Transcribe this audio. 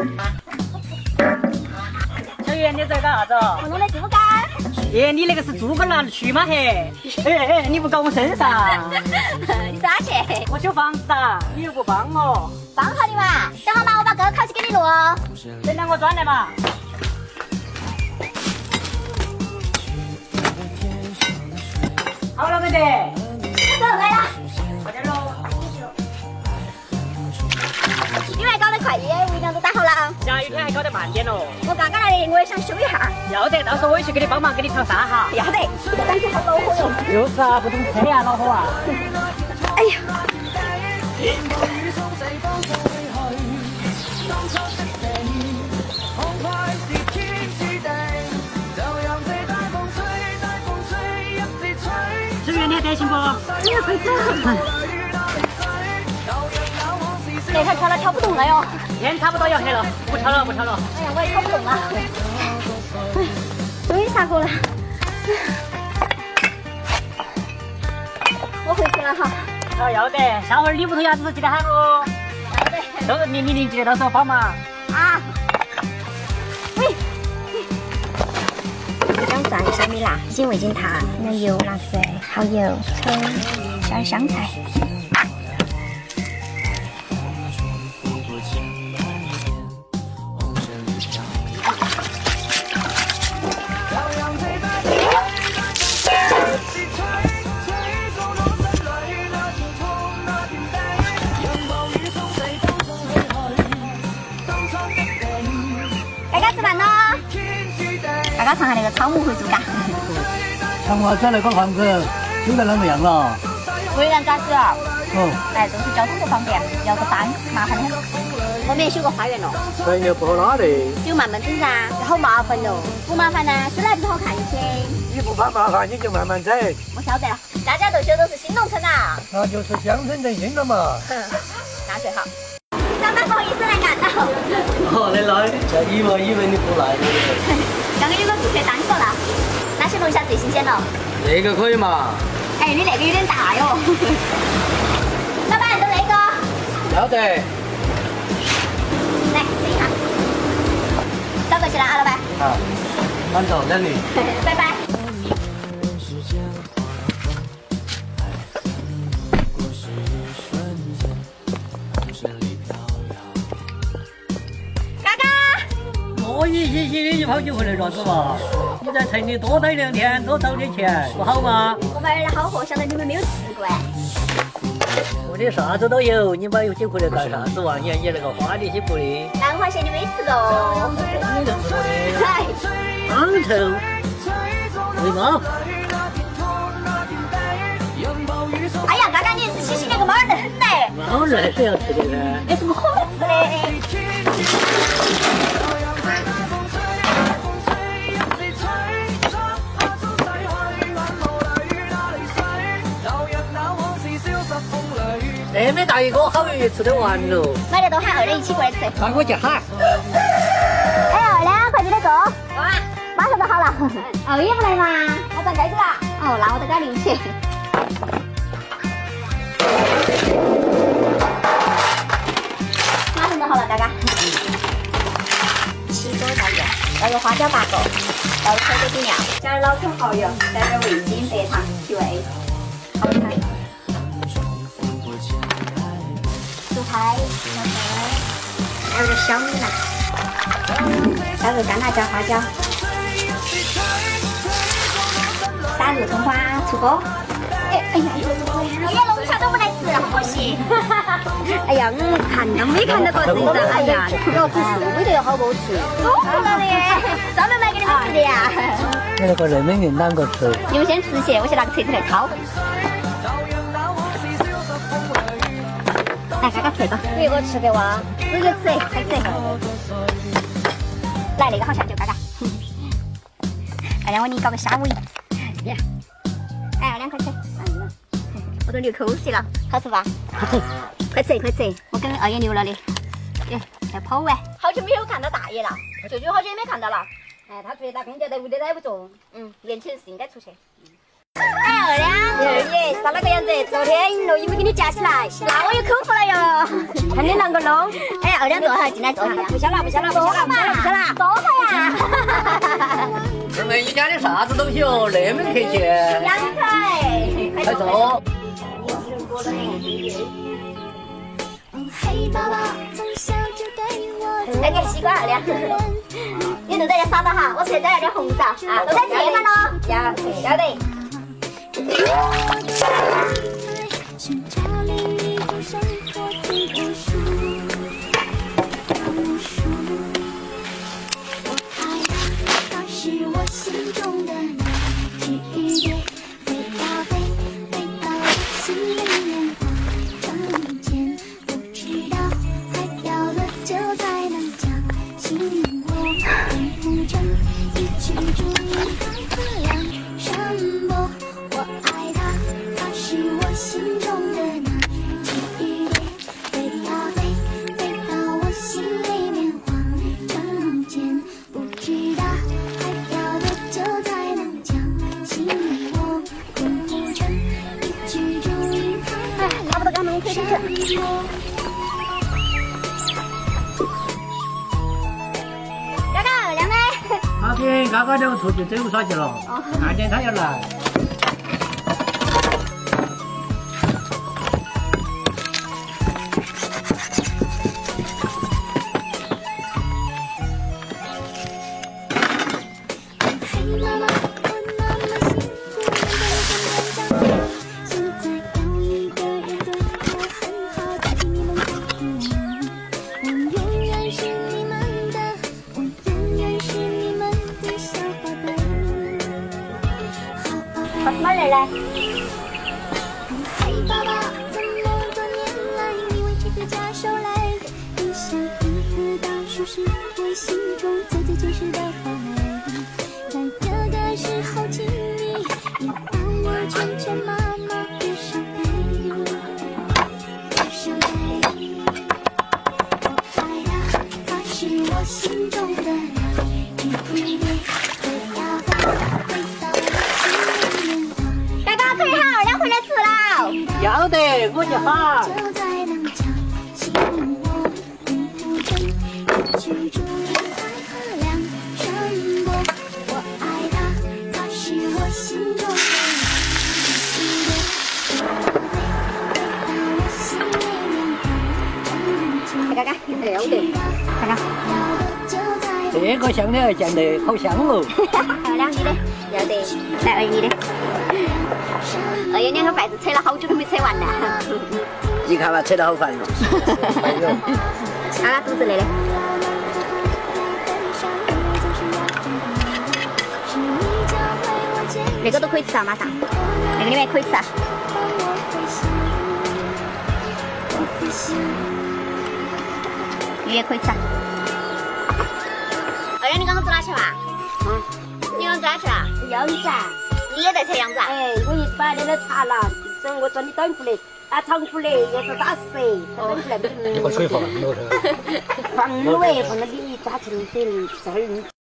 小袁，你在干啥子？ 我弄的猪肝。 耶，你那个是猪肝拿得去吗？嘿，哎，你不搞我身上。 你咋去？ 我修房子的，你又不帮我。 帮好你嘛，等好嘛，我把哥烤起给你录。 等两个转来嘛。好了没得？ 走来了。 快点喽。 你还搞得快点，围墙都打好了啊。 下雨天还搞得慢点喽。 我刚刚来的，我也想修一下。 要得，到时候我也去给你帮忙，给你调沙哈。 要得，这个感觉好恼火哟。 就是啊，不懂车呀，恼火啊。 哎呀。 小袁，你还担心不？ 你也会走。这台挑了挑不动了哟。 天差不多要黑了，不挑了，不挑了。 哎呀，我也挑不动了。终于杀过了。我回去了哈。 哦，要得，下回你屋头鸭子记得喊我。 要得。 都是你记得到时候帮忙。 啊。喂。姜蒜、小米辣、鸡味精糖、奶油、辣水、蚝油、葱、小点香菜。嘎嘎吃饭咯！嘎嘎尝下那个草木回猪肝。 长华仔那个房子修得啷个样了？ 虽然咋子啊？ 哦。 哎，就是交通不方便，要个单，麻烦的很。我们也修个花园咯。 花园不好拉的。 就慢慢整噻，好麻烦咯。不麻烦呢，修来不好看一些。 你不怕麻烦，你就慢慢整。 我晓得了，大家都修都是新农村呐。 那就是乡村振兴了嘛。 那最好。老板不好意思来赶到。 哦，你来，这以为你不来的。 刚刚有个顾客单说了，哪些龙虾最新鲜了？ 那个可以嘛？ 哎，你那个有点大哟。老板，就那个。 要得。 来，这一下。扫过去了啊，老板。 啊，慢走两里。 拜拜。 你跑起回来啥子嘛？你在城里多待2天，多挣点钱，不好吗？ 我买点好货，想到你们没有吃过哎。 我的啥子都有，你买有些回来干啥子哇？你看你那个花里些不的。 兰花蟹你没吃过？ 你能说的？ 嗨， 昂头，对吗？ 哎呀，刚刚你是洗洗那个猫儿得很嘞。 猫儿还是要吃的噻。 有什么好吃的？ 那么大一个，好容易吃得完喽。 买得多喊二两一起过来吃。 那我去喊。 哎，2两，快点的走。好啊，马上就好了。哦，也不来嘛？老板该走了。哦，那我得赶紧去。马上就好了，嘎嘎。7多大盐，要有花椒8个，要车的底料，加点老抽、蚝油，再点味精、白糖提味，好菜。蔬菜、小葱，还有点小米辣，加入干辣椒、花椒，撒入葱花、出锅。哎呀，龙虾都不来吃，好可惜。哎呀，看都没看到过这个，哎呀，要不是味道要好不吃，多苦了的，专门买给你们吃的呀。 你那个人没人啷个吃？ 你们先吃些，我先拿个锤子来敲。来，嘎嘎吃吧，你给我吃的哇，自己吃，快吃。来，那个好下酒，嘎嘎。二两我给你搞个虾尾。哎，2两快吃。我都流口水了，好吃吧？好吃，快吃快吃！我跟二爷留了的，要跑完。好久没有看到大爷了，舅舅好久也没看到了。哎，他出去打工，在屋里待不住。年轻人是应该出去。 哎，二两，爷，啥那个样子？昨天录音没给你夹起来，那我有口福了哟。看你啷个弄？哎，二两坐下，进来坐下。不消了，不消了，不消了，不消了，不消了，坐下呀。 二妹，你家的啥子东西哦？那么客气？ 阳台， 快坐。 来个西瓜二两。你都在这撒到哈，我这再来点红枣啊，都在这嘛咯。要得。 刚刚两个出去走耍去了，看见他要来。要得，我就好。 看看，要得，看看。 这个香的酱得好香哦。 二两你的，要得，来二你的。二爷两个筷子扯了好久都没扯完呢。 你看吧，扯得好烦哦。 啊，肚子累的。那个都可以吃啊，马上。那个里面可以吃啊。鱼也可以吃啊。二两，你刚刚走哪去了？你刚刚走哪去了？ 羊子。 你也在扯羊子啊？ 哎，我一把那个查了，所以我说你短不来，啊长不来，要是打死，短不来不是。 你把水放了， 放了喂，放了你打成水这儿。